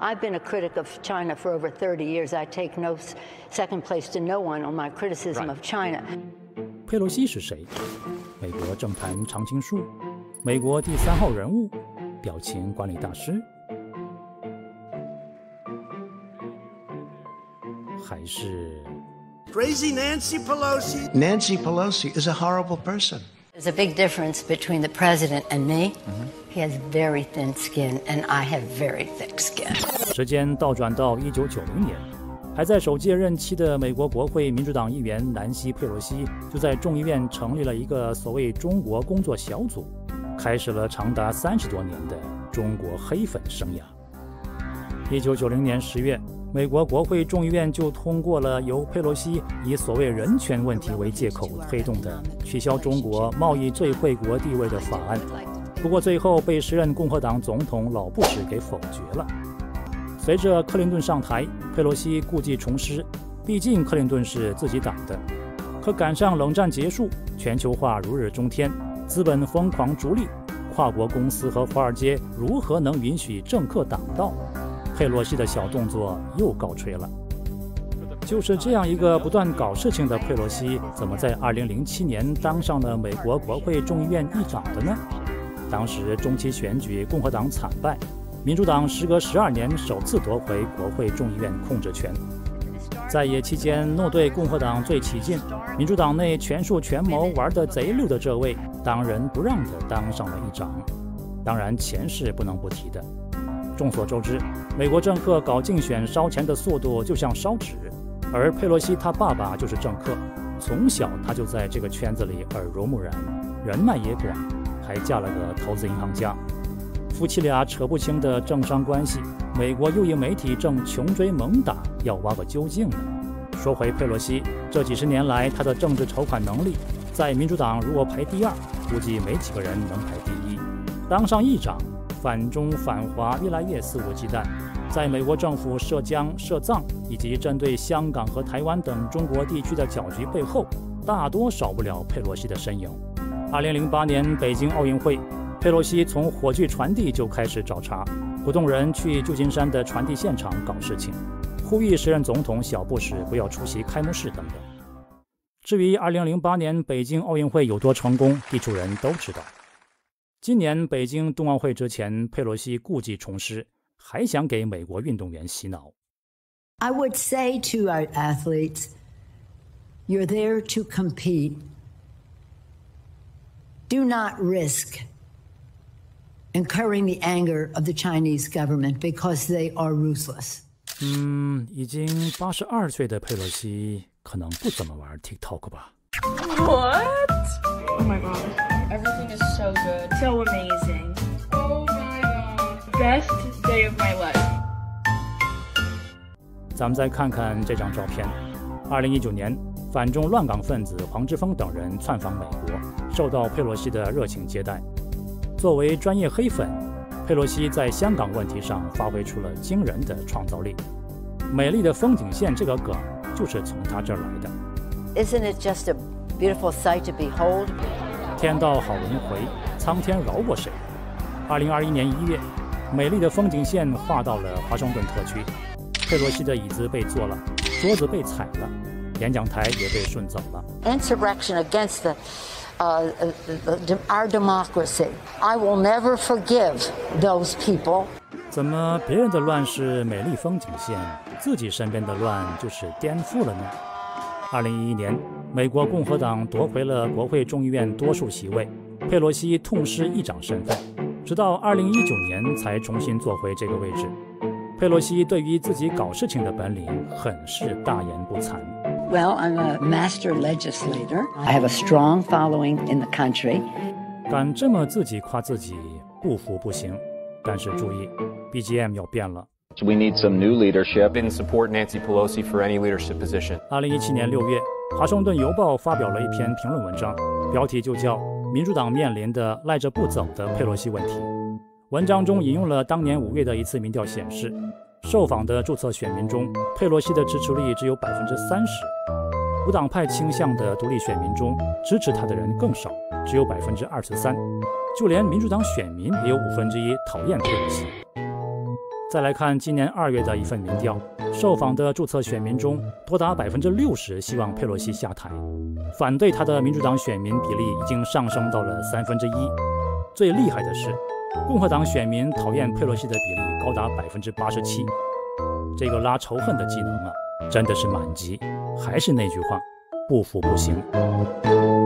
I've been a critic of China for over 30 years. I take no second place to no one on my criticism of China. 佩洛西是谁？美国政坛常青树，美国第3号人物，表情管理大师，还是 Crazy Nancy Pelosi? Nancy Pelosi is a horrible person. There's a big difference between the president and me. He has very thin skin, and I have very thick skin. 时间倒转到1990年，还在首届任期的美国国会民主党议员南希·佩洛西就在众议院成立了一个所谓中国工作小组，开始了长达30多年的中国黑粉生涯。1990年10月，美国国会众议院就通过了由佩洛西以所谓人权问题为借口推动的取消中国贸易最惠国地位的法案，不过最后被时任共和党总统老布什给否决了。随着克林顿上台，佩洛西故技重施，毕竟克林顿是自己党的。可赶上冷战结束，全球化如日中天，资本疯狂逐利，跨国公司和华尔街如何能允许政客挡道？佩洛西的小动作又告吹了。就是这样一个不断搞事情的佩洛西，怎么在2007年当上了美国国会众议院议长的呢？当时中期选举共和党惨败，民主党时隔12年首次夺回国会众议院控制权。在野期间，诺对共和党最起劲，民主党内权术权谋玩得贼溜的这位，当仁不让地当上了议长。当然，钱是不能不提的。众所周知，美国政客搞竞选烧钱的速度就像烧纸，而佩洛西他爸爸就是政客，从小他就在这个圈子里耳濡目染，人脉也广，还嫁了个投资银行家。夫妻俩扯不清的政商关系，美国右翼媒体正穷追猛打，要挖个究竟呢。说回佩洛西，这几十年来他的政治筹款能力，在民主党如果排第2，估计没几个人能排第1。当上议长，反中反华越来越肆无忌惮，在美国政府涉疆涉藏以及针对香港和台湾等中国地区的搅局背后，大多少不了佩洛西的身影。2008年北京奥运会，佩洛西从火炬传递就开始找茬，鼓动人去旧金山的传递现场搞事情，呼吁时任总统小布什不要出席开幕式等等。至于2008年北京奥运会有多成功，地球人都知道。今年北京冬奥会之前，佩洛西故技重施，还想给美国运动员洗脑。 I would say to our athletes, you're there to compete. Do not risk incurring the anger of the Chinese government because they are ruthless. 已经82岁的佩洛西可能不怎么玩 TikTok 吧。 What? Oh my god. Everything is so good. So amazing. Oh my god. Best day of my life. 咱们再看看这张照片。2019年，反中乱港分子黄之锋等人窜访美国，受到佩洛西的热情接待。作为专业黑粉，佩洛西在香港问题上发挥出了惊人的创造力。美丽的风景线这个梗就是从他这儿来的。 Isn't it just a beautiful sight to behold? 天道好轮回，苍天饶过谁？2021年1月，美丽的风景线画到了华盛顿特区，佩洛西的椅子被坐了，桌子被踩了，演讲台也被顺走了。 Insurrection against our democracy. I will never forgive those people. 怎么别人的乱是美丽风景线，自己身边的乱就是颠覆了呢？2011年，美国共和党夺回了国会众议院多数席位，佩洛西痛失议长身份，直到2019年才重新坐回这个位置。佩洛西对于自己搞事情的本领很是大言不惭。 Well, I'm a master legislator. I have a strong following in the country. 敢这么自己夸自己，不服不行。但是注意 ，BGM 要变了。 We need some new leadership. Didn't support Nancy Pelosi for any leadership position. 2017年6月，华盛顿邮报发表了一篇评论文章，标题就叫《民主党面临的赖着不走的佩洛西问题》。文章中引用了当年5月的一次民调显示，受访的注册选民中，佩洛西的支持率只有30%，无党派倾向的独立选民中，支持他的人更少，只有23%，就连民主党选民也有1/5讨厌佩洛西。 再来看今年2月的一份民调，受访的注册选民中，多达60%希望佩洛西下台，反对他的民主党选民比例已经上升到了1/3。最厉害的是，共和党选民讨厌佩洛西的比例高达87%。这个拉仇恨的技能啊，真的是满级。还是那句话，不服不行。